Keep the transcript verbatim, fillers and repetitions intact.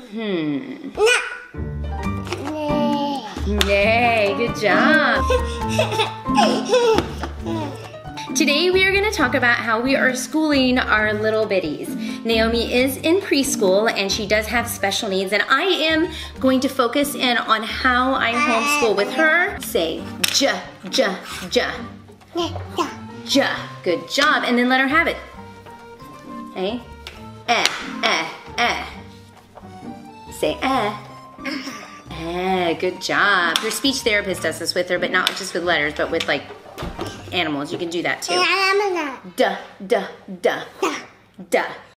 Hmm. Yay, good job. Today we are going to talk about how we are schooling our little bitties. Naomi is in preschool and she does have special needs, and I am going to focus in on how I homeschool with her. Say ja, ja, ja. Ja. Good job. And then let her have it. Okay. Eh, eh, eh. Say eh. Eh, good job. Her speech therapist does this with her, but not just with letters, but with like animals. You can do that too. Duh, duh, duh. Duh.